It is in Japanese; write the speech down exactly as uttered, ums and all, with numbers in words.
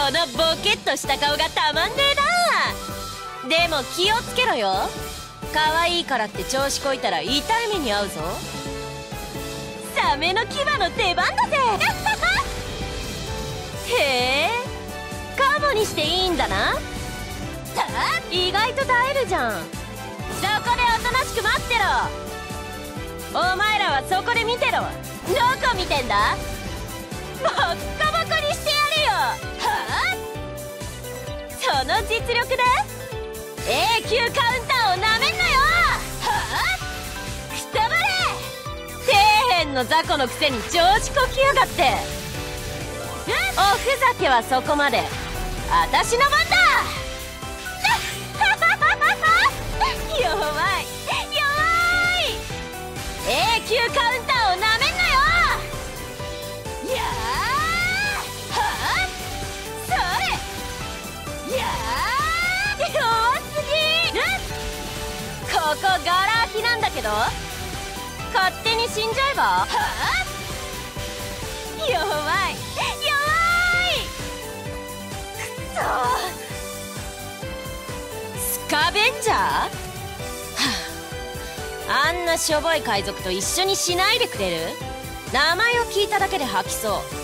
のボケっとした顔がたまんねえな。でも気をつけろよ。可愛いからって調子こいたら痛い目に遭うぞ。サメの牙の出番だぜへえ、カモにしていいんだな。意外と耐えるじゃん。そこでおとなしく待ってろ。お前らはそこで見てろ。どこ見てんだ。ボッコボコにしてやるよ。はあ、その実力で A 級カウンターをなめんなよ。はあ、くたばれ。底辺の雑魚のくせに調子こきやがって。おふざけはそこまで。あたしの番だ。弱い弱い。 A 級カウンターをなめんなよ。やーはあ、それやー弱すぎ。ここガラ空きなんだけど、勝手に死んじゃえば。はあ、弱い弱い。くそ、スカベンジャー、はあ、あんなしょぼい海賊と一緒にしないでくれる。名前を聞いただけで吐きそう。